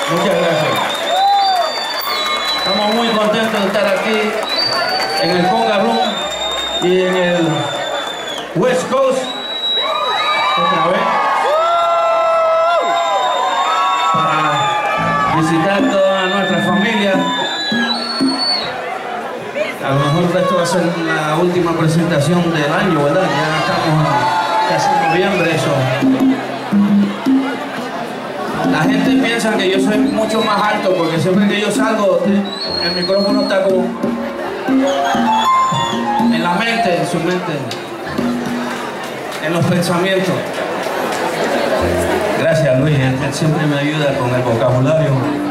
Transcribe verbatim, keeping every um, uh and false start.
Muchas gracias. Estamos muy contentos de estar aquí en el Conga Room y en el West Coast otra vez para visitar toda nuestra familia. A lo mejor esto va a ser la última presentación del año, ¿verdad? Ya estamos casi en noviembre, eso. La gente piensa que yo soy mucho más alto porque siempre que yo salgo el micrófono está como en la mente, en su mente, en los pensamientos. Gracias, Luis, él siempre me ayuda con el vocabulario.